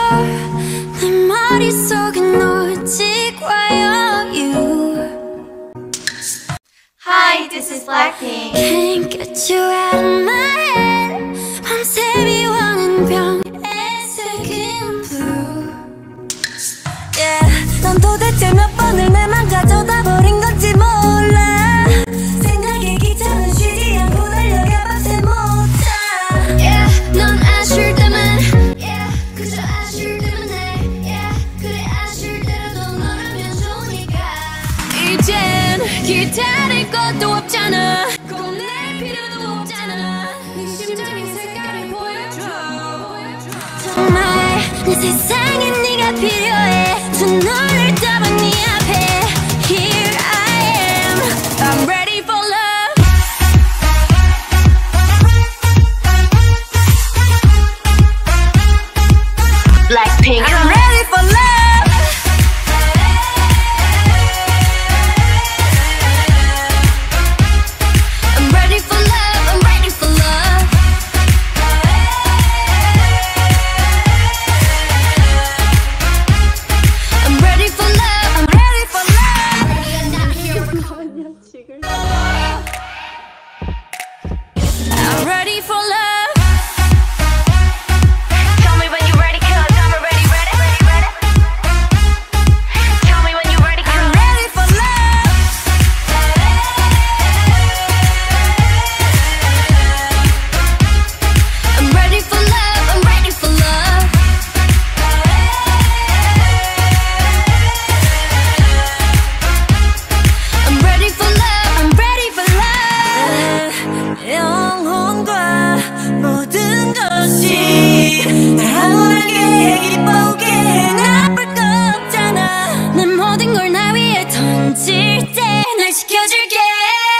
내 머릿속엔 오직 와요 you. Hi, this is BLACKPINK. Can't get you out of my head. 밤새 비워낸 병에 새긴 blue. 넌 도대체 몇 번을 내 맘 가져다 버린 건지 몰라. 생각에 귀찮아 쉬지 않고 달려가 밤새 못 자. 넌 아쉬울 때만 그저 아쉬울 때만 해 그래 아쉬울 때라도 너라면 좋으니까. 이젠 기다릴 것도 없잖아. 내 필요도 없잖아. 네 심장의 색깔을 보여줘. 정말 내 세상에 네가 필요해. 두 눈을 떠봐 네 앞에. Here I am. I'm ready for love. BLACKPINK. I'm ready for love. I'm ready for love. I'm ready for love. I'm ready for love. I'm ready for love. I'm ready for love. Tell me when you're ready, 'cause I'm already ready. Tell me when you're ready, 'cause I'm ready for love. I'm ready for love. I'm ready for love. I'm ready for love. I'm ready for love. 영혼과 모든 것이 날 환하게 기쁘게 해. 나쁠 거 없잖아. 내 모든 걸 나 위에 던질 때 날 지켜줄게.